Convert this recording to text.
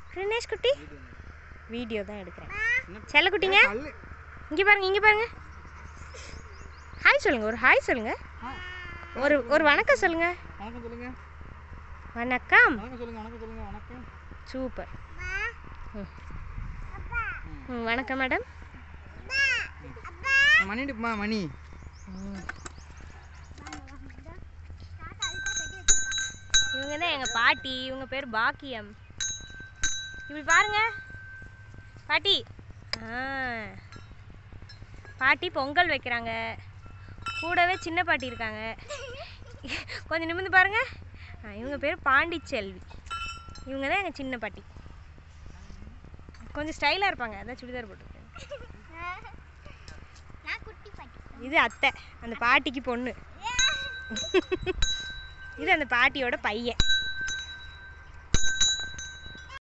ரினேஷ் குட்டி வீடியோ தான் எடுக்கிறேன். செல்ல குட்டிங்க இங்கே பாருங்க, இங்கே பாருங்க. ஹாய் சொல்லுங்க, ஒரு ஹாய் சொல்லுங்க, ஒரு வணக்கம் சொல்லுங்க. வணக்கம் சொல்லுங்க. வணக்கம். வணக்கம் சொல்லுங்க. வணக்கம் சொல்லுங்க. வணக்கம். சூப்பர். வணக்கம் மேடம். மணிடுமா மணி. இவங்க தான் எங்கள் பாட்டி. இவங்க பேர் பாக்கியம். இப்படி பாருங்க பாட்டி. பாட்டி பொங்கல் வைக்கிறாங்க. கூடவே சின்ன பாட்டி இருக்காங்க. கொஞ்சம் நிமிர்ந்து பாருங்க. இவங்க பேர் பாண்டிச்செல்வி. இவங்க தான் எங்கள் சின்ன பாட்டி. கொஞ்சம் ஸ்டைலாக இருப்பாங்க, அதான் சுடிதார் போட்டுருக்கேன். இது அத்தை, அந்த பாட்டிக்கு பொண்ணு. இது அந்த பாட்டியோட பையன்.